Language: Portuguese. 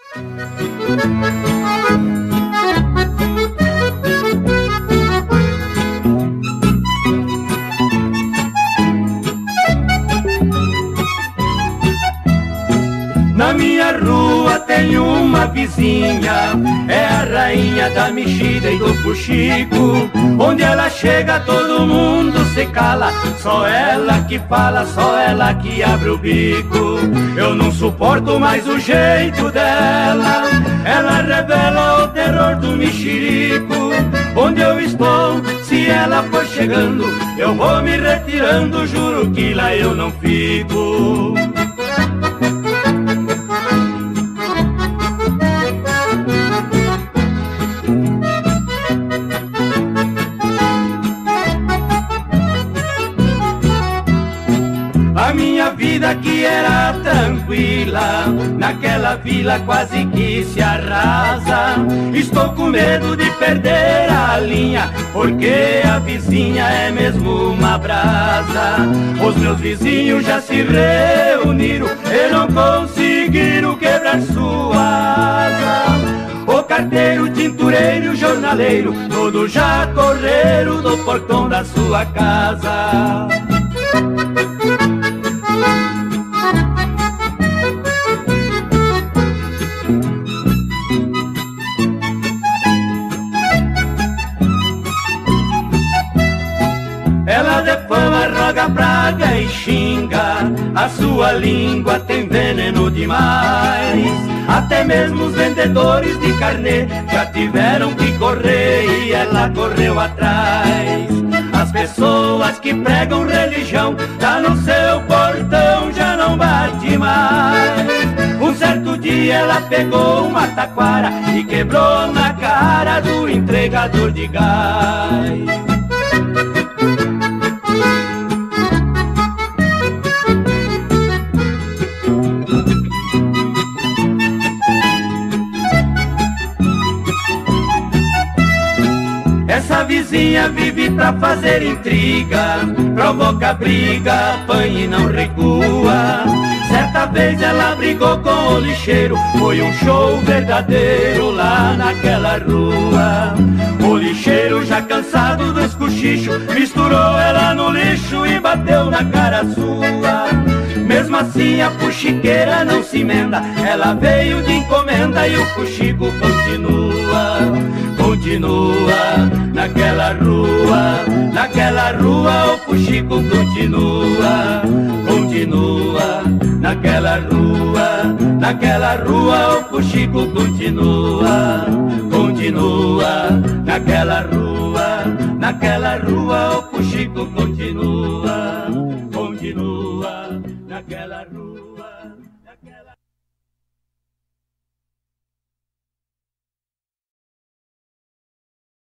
Na minha rua tem uma vizinha, é a rainha da mexida e do fuxico. Onde ela chega todo mundo se cala, só ela que fala, só ela que abre o bico. Eu não suporto mais o jeito dela, ela revela o terror do mexerico. Onde eu estou, se ela for chegando, eu vou me retirando, juro que lá eu não fico. A minha vida que era tranquila, naquela vila quase que se arrasa. Estou com medo de perder a linha, porque a vizinha é mesmo uma brasa. Os meus vizinhos já se reuniram e não conseguiram quebrar sua asa. O carteiro, tintureiro, jornaleiro, todos já correram do portão da sua casa. Ela defama, roga, praga e xinga, a sua língua tem veneno demais. Até mesmo os vendedores de carnê já tiveram que correr e ela correu atrás. As pessoas que pregam religião, lá no seu portão já não bate mais. Um certo dia ela pegou uma taquara e quebrou na cara do entregador de gás. Essa vizinha vive pra fazer intriga, provoca briga, apanha e não recua. Certa vez ela brigou com o lixeiro, foi um show verdadeiro lá naquela rua. O lixeiro, já cansado dos cochichos, misturou ela no lixo e bateu na cara sua. Mesmo assim a fuxiqueira não se emenda, ela veio de encomenda e o fuxico continua. Continua naquela rua o fuxico continua. Continua naquela rua o fuxico continua. Continua naquela rua o fuxico continua.